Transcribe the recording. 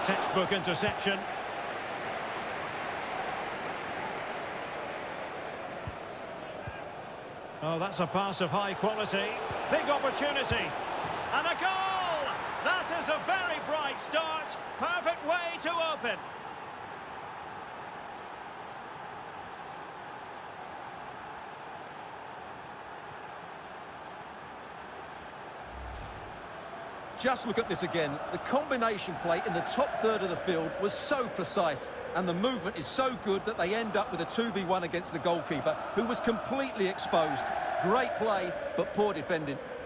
Textbook interception. Oh, that's a pass of high quality. Big opportunity. And a goal! That is a very bright start. Perfect way to open. Just look at this again. The combination play in the top third of the field was so precise, and the movement is so good that they end up with a 2v1 against the goalkeeper, who was completely exposed. Great play, but poor defending.